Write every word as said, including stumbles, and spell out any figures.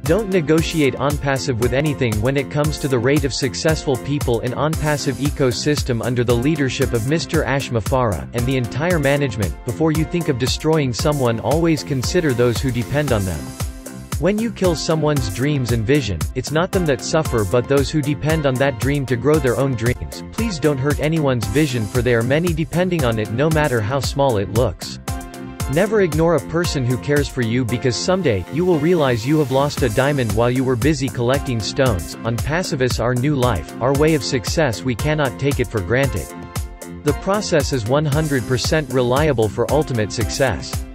Don't negotiate Onpassive with anything when it comes to the rate of successful people in Onpassive ecosystem under the leadership of Mister Ash Mafara, and the entire management. Before you think of destroying someone, always consider those who depend on them. When you kill someone's dreams and vision, it's not them that suffer but those who depend on that dream to grow their own dreams. Please don't hurt anyone's vision, for there are many depending on it, no matter how small it looks. Never ignore a person who cares for you, because someday, you will realize you have lost a diamond while you were busy collecting stones. Onpassive, our new life, our way of success, we cannot take it for granted. The process is one hundred percent reliable for ultimate success.